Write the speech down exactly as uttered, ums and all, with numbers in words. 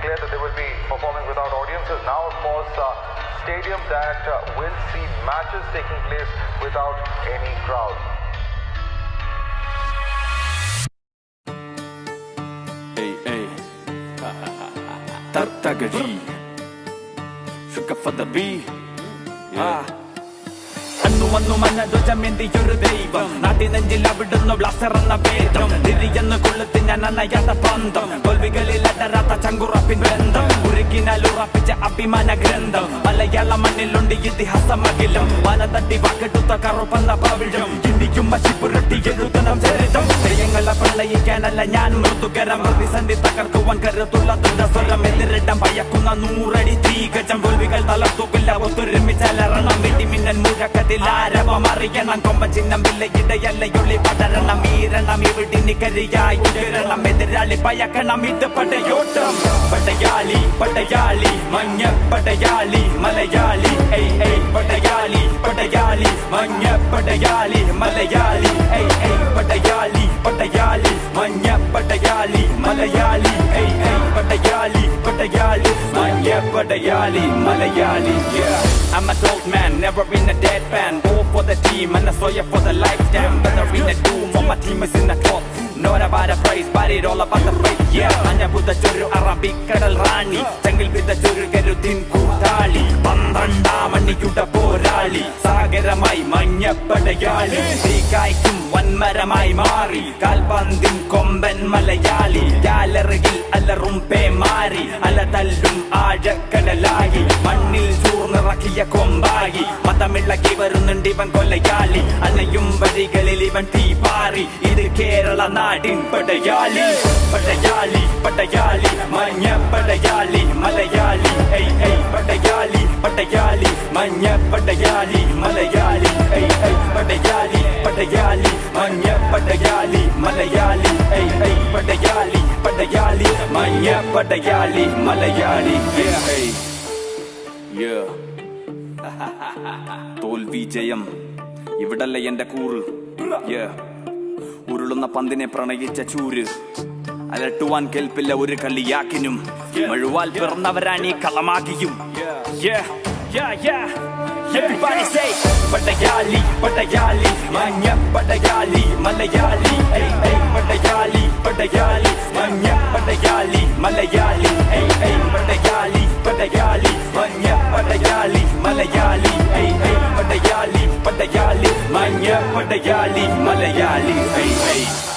declared that they will be performing without audiences. Now, of course, uh, stadium that uh, will see matches taking place without any crowd. Hey, hey. Tartagadi. Sugar for the bee. Yeah. അന്നു വന്നു മനധ്വജമെന്തിയൊരു ദൈവം നാട്ടിനെഞ്ചിൽ അവിടുന്ന് blaster എന്ന വേദം തിരിയെന്ന് കൊളുത്തി ഞാൻ അനയാത്ത പന്തം തോൽവികളിൽ അടരാത്ത ചങ്കുറപ്പിൻ ബന്ധം ഉരുക്കിനാൽ ഉറപ്പിച്ച അഭിമാന ഗ്രന്ഥം മലയാള മണ്ണിലുണ്ട് ഇതിഹാസമകിലും വനതട്ടി വാക്കെടുത്ത കറുപ്പെന്ന പവിഴം ചിന്തിക്കും മഷിപ്പുരട്ടി എഴുതണം ചരിതം ജയങ്ങളെ പ്രളയിക്കാനല്ല ഞാൻ മൃദുകരം പ്രതിസന്ധി തകർക്കുവാൻ കരുത്തുള്ള ദൃഢസ്വരം എതിരിടം ഭയക്കുന്ന നൂറടി തീകജം തോൽവികൾ തളർത്തുകില്ല ഒത്തൊരുമിച്ചലരണം വെടിമിന്നൻ മുഴക്കത്തിൽ ആരവമറിയണം കൊമ്പ ചിഹ്നം വില്ലയിടയല്ലയുള്ളി പടരണം ഈരണം ഇവിടിനി കരിയായി ഉയരണം എതിരാളി പയക്കണം ഇത് പടയോട്ടം പടയാളി പടയാളി മഞ്ഞ പടയാളി മലയാളി ഏയ് ഏയ് പടയാളി പടയാളി മഞ്ഞ പടയാളി മലയാളി ഏയ് ഏയ് പടയാളി പടയാളി മഞ്ഞ പടയാളി മലയാളി ഏയ് ഏയ് പടയാളി പടയാളി മഞ്ഞ പടയാളി Malayali. I'm a dope man, never been a dead fan. Go for the team and I saw you for the lifetime. Better in the doom, all my team is in the top. Not about the price, but it all about the fight. Yeah, Anya Buddha Churu Arabic Kadal Rani. Jungle with the Churu Garutin Kutali. Pandanda Manikuta Porali. Sagaramai Manya Padayali. Sikai Kim One Maramai Mari. Kalpandin Komben Malayali. Galarigil Alarumpe Mari. Alatalum Aja Kadalagi. Manil Churna Rakia Kombagi. Matamilaki Varunandi Van Kolayali. Anayum Badigalil even Tea Pari. Either Kerala Nadin Padayali. Padayali, Padayali, Manya Padayali, Malayali, hey, hey, Padayali, Padayali, Manya Padayali, Malayali, hey, hey, Padayali, Padayali, Manya Padayali, Malayali, hey, hey, Padayali, Padayali, Manya Padayali, Malayali, yeah, hey, yeah. തോൽവി ജയം ഇവിടല്ലേ എന്റെ കൂറ്. yeah. ഉരുളുന്ന പന്തിനെ പ്രണയിച്ച ചൂര് അലട്ടുവാൻ കേൾപ്പില്ല ഒരു കളിയാക്കിനും മഴുവാൽ പിറന്നവരാണീ കളമാകിയും. Everybody say Padayali, Padayali, Manya Padayali, Malayali, hey, hey, Padayali, Padayali, Manya Padayali, Malayali, hey, hey, Padayali, Padayali, Manya Padayali, Malayali, hey, hey, Padayali, Padayali, Manya Padayali, Malayali, hey, hey.